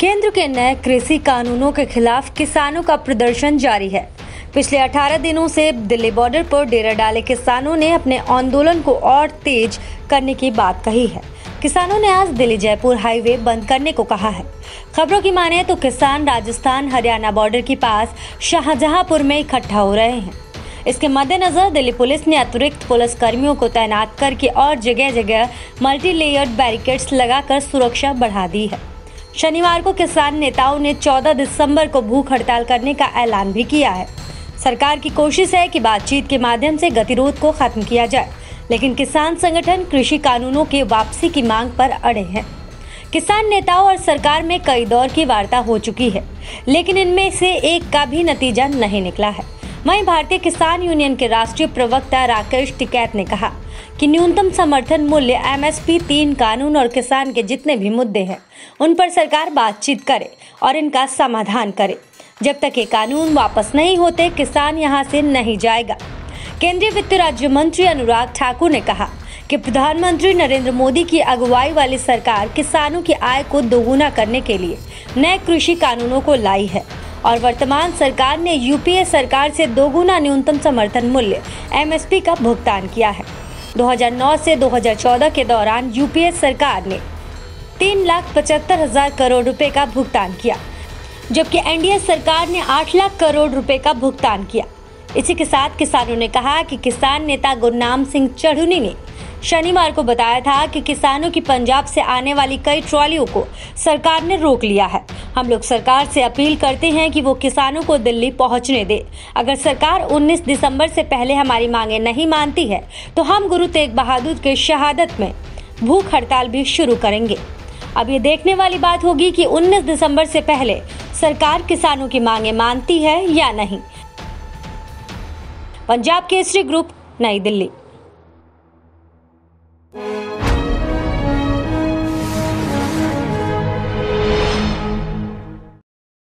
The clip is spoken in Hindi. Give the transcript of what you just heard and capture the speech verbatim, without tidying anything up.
केंद्र के नए कृषि कानूनों के खिलाफ किसानों का प्रदर्शन जारी है। पिछले अठारह दिनों से दिल्ली बॉर्डर पर डेरा डाले किसानों ने अपने आंदोलन को और तेज करने की बात कही है। किसानों ने आज दिल्ली जयपुर हाईवे बंद करने को कहा है। खबरों की माने तो किसान राजस्थान हरियाणा बॉर्डर के पास शाहजहांपुर में इकट्ठा हो रहे हैं। इसके मद्देनजर दिल्ली पुलिस ने अतिरिक्त पुलिस कर्मियों को तैनात करके और जगह जगह मल्टी लेयर्ड बैरिकेड्स लगाकर सुरक्षा बढ़ा दी है। शनिवार को किसान नेताओं ने चौदह दिसंबर को भूख हड़ताल करने का ऐलान भी किया है। सरकार की कोशिश है कि बातचीत के माध्यम से गतिरोध को खत्म किया जाए, लेकिन किसान संगठन कृषि कानूनों के वापसी की मांग पर अड़े हैं। किसान नेताओं और सरकार में कई दौर की वार्ता हो चुकी है, लेकिन इनमें से एक का भी नतीजा नहीं निकला है। वहीं भारतीय किसान यूनियन के राष्ट्रीय प्रवक्ता राकेश टिकैत ने कहा कि न्यूनतम समर्थन मूल्य, एम एस पी, तीन कानून और किसान के जितने भी मुद्दे हैं उन पर सरकार बातचीत करे और इनका समाधान करे। जब तक ये कानून वापस नहीं होते, किसान यहाँ से नहीं जाएगा। केंद्रीय वित्त राज्य मंत्री अनुराग ठाकुर ने कहा कि प्रधानमंत्री नरेंद्र मोदी की अगुवाई वाली सरकार किसानों की आय को दोगुना करने के लिए नए कृषि कानूनों को लाई है और वर्तमान सरकार ने यूपीए सरकार से दोगुना न्यूनतम समर्थन मूल्य एम एस पी का भुगतान किया है। दो हज़ार नौ से दो हज़ार चौदह के दौरान यूपीए सरकार ने तीन लाख पचहत्तर हजार करोड़ रुपए का भुगतान किया, जबकि एनडीए सरकार ने आठ लाख करोड़ रुपए का भुगतान किया। इसी के साथ किसानों ने कहा कि किसान नेता गुरनाम सिंह चढ़ूनी ने शनिवार को बताया था कि किसानों की पंजाब से आने वाली कई ट्रॉलियों को सरकार ने रोक लिया है। हम लोग सरकार से अपील करते हैं कि वो किसानों को दिल्ली पहुंचने दे। अगर सरकार उन्नीस दिसंबर से पहले हमारी मांगे नहीं मानती है तो हम गुरु तेग बहादुर के शहादत में भूख हड़ताल भी शुरू करेंगे। अब ये देखने वाली बात होगी कि उन्नीस दिसंबर से पहले सरकार किसानों की मांगे मानती है या नहीं। पंजाब केसरी ग्रुप, नई दिल्ली।